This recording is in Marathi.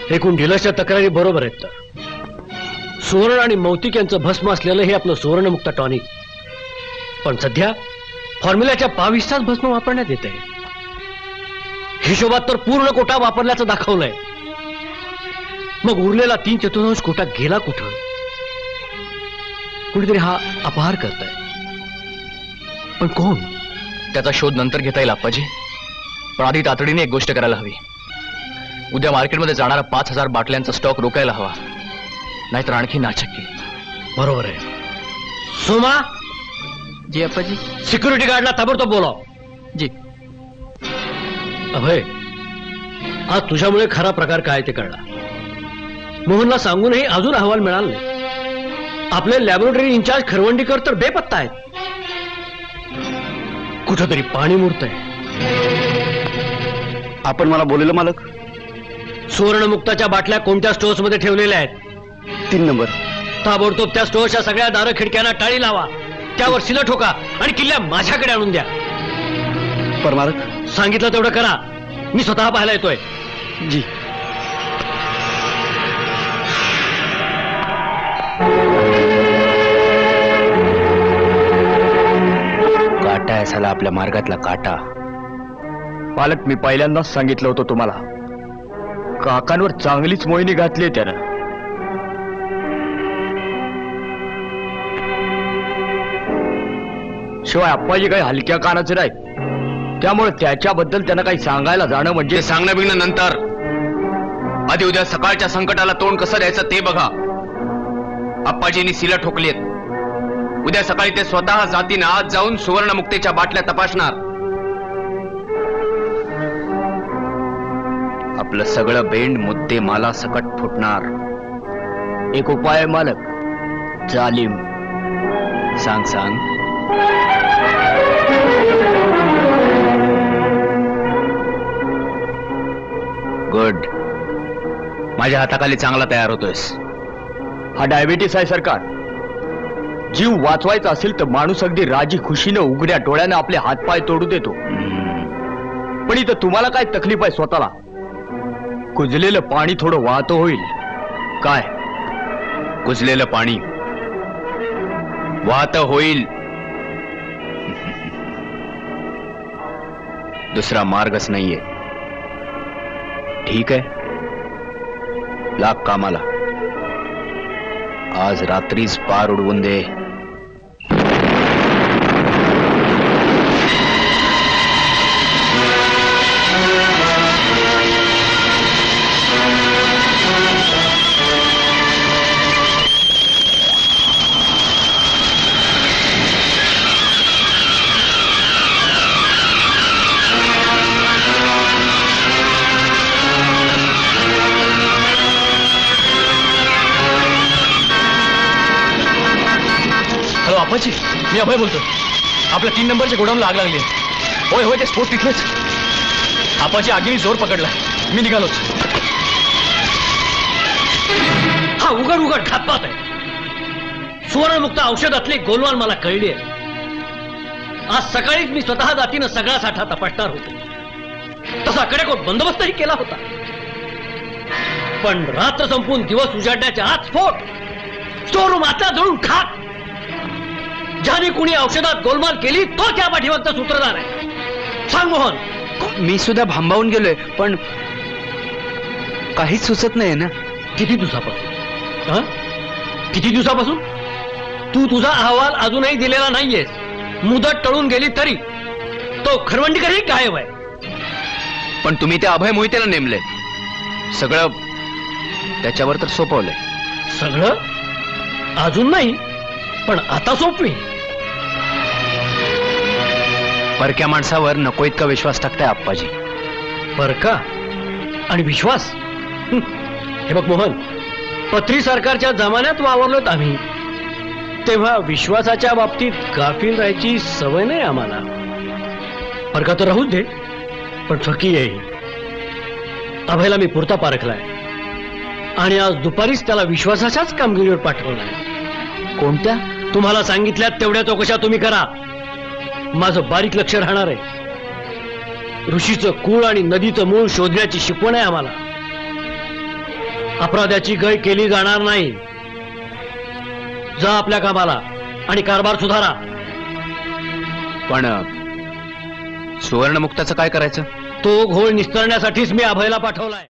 एकूण डिलर्सच्या तक्रारी बरोबर आहेत. सुवर्ण आणि मौतिक यांचं भस्म असलेलं हे आपलं सुवर्णमुक्त टॉनिक, पण सध्या फॉर्म्युलाच्या 22 भस्म वापरण्यात येत आहे. हिशोबात तर पूर्ण कोटा वापरल्याचं दाखवलंय. मग उरलेला 3/4 कोटा गेला कुठं? कुणीतरी हा अपहार करताय, पण कोण? त्याचा शोध नंतर घेता येईल आप्पाजी, पण आधी तातडीने एक गोष्ट करायला हवी. उद्या मार्केटमध्ये जाणारा 5000 बाटल्यांचा स्टॉक रोखायला हवा, नाहीतर आणखी नाचक्की. बरोबर आहे. सोमा. जी आप्पाजी. सिक्युरिटी गार्डला ताबडतोब बोलाव. जी. अभय, आज तुझ्यामुळे खरा प्रकार काय ते कळला. मोहनला सांगूनही अजून अहवाल मिळाला नाही. आपले लॅबोरेटरी इंचार्ज खरवंडीकर तर बेपत्ता आहेत. कुठंतरी पाणी मुरतंय. आपण मला बोललेलं मालक? सुवर्णमुक्ताच्या बाटल्या कोणत्या स्टोअर्स मध्ये ठेवलेल्या आहेत? 3 नंबर. ताबडतोब त्या स्टोअरच्या सगळ्या दार खिडक्यांना टाळी लावा, त्यावर सिल ठोका आणि किल्ल्या माझ्याकडे आणून द्या. पर मालक, सांगितलं तेवढं करा. मी स्वतः पाहायला येतोय. जी. काटा आहे साला आपल्या मार्गातला काटा. पालक, मी पहिल्यांदाच सांगितलं होतं तुम्हाला, काकांवर चांगलीच मोहिनी घातली त्यानं. शिवाय अप्पाजी काही हलक्या कानाचे नाही, त्यामुळे त्याच्याबद्दल त्यांना काही सांगायला जाणं म्हणजे सांगणं बिगणं नंतर. आधी उद्या सकाळच्या संकटाला तोंड कसं द्यायचं ते बघा. अप्पाजींनी सिला ठोकलीत. उद्या सकाळी ते स्वतः जातीनं आज जाऊन सुवर्णमुक्तेच्या बाटल्या तपासणार. आपलं सगळं बेंड मुद्दे माला सकट फुटणार. एक उपाय आहे मालक. जालिम. सांग सांग. गुड. माझ्या हाताखाली चांगला तयार होतोयस. हा डायबिटीस आहे सरकार. जीव वाचवायचा असेल तर माणूस अगदी राजी खुशीनं उघड्या डोळ्यानं आपले हातपाय तोडू देतो. पण इथं तुम्हाला काय तकलीफ आहे स्वतःला? कुजलेलं पाणी थोडं वाहतं होईल. काय कुजलेलं पाणी वाहतं होईल? दुसरा मार्गच नाहीये. ठीक आहे, लाग कामाला. आज रात्रीच पार उडवून दे. अप्पाजी, मी अभय बोलतो. आपल्या 3 नंबरच्या गोडाऊनला आग लागली. होय होय, ते स्फोट तिथलेच. अप्पाजी, आगीने जोर पकडला. मी निघालोच. हा उघड उघड खातपात आहे. सुवर्णमुक्त औषधातली गोलवाल मला कळली आहे. आज सकाळीच मी स्वतः जातीनं सगळा साठा तपासणार होतो. तसा कडेकोट बंदोबस्तही केला होता. पण रात्र संपून दिवस उजाडण्याच्या आत स्फोट. स्टोरूम आता जळून खाक. ज्याने कुणी औषधात गोलमाल केली तो त्या पाठीमागचा सूत्रधार आहे. सांग मोहन. मी सुद्धा भांबावून गेलोय, पण काहीच सुचत नाही ना. किती दिवसापासून? किती दिवसापासून? तू तुझा अहवाल अजूनही दिलेला नाहीयेस. मुदत टळून गेली तरी तो खरवंडीकरही गायब आहे. पण तुम्ही त्या अभय मोहितेला नेमले. सगळं त्याच्यावर तर सोपवलंय. सगळं अजून नाही, पण आता सोपवी. परक्या माणसावर नको इतका विश्वास टाकताय आप्पाजी. परका आणि विश्वास? हे बघ मोहन, पत्री सरकारच्या जमान्यात वावरलोत आम्ही, तेव्हा विश्वासाच्या बाबतीत गाफील राहायची सवय नाही आम्हाला. परका तर राहूच दे, पण फकी आहे. अभयला मी पुरता पारखलाय आणि आज दुपारीच त्याला विश्वासाच्याच कामगिरीवर पाठवलाय. कोणत्या? तुम्हाला सांगितल्यात तेवढ्या चौकशा तुम्ही करा. माझं बारीक लक्ष राहणार आहे. ऋषीचं कुळ आणि नदीचं मूळ शोधण्याची शिकवण आहे आम्हाला. अपराध्याची गय केली जाणार नाही. जा आपल्या कामाला आणि कारभार सुधारा. पण सुवर्णमुक्ताचं काय करायचं? तो घोळ निस्तरण्यासाठीच मी अभयला पाठवलाय.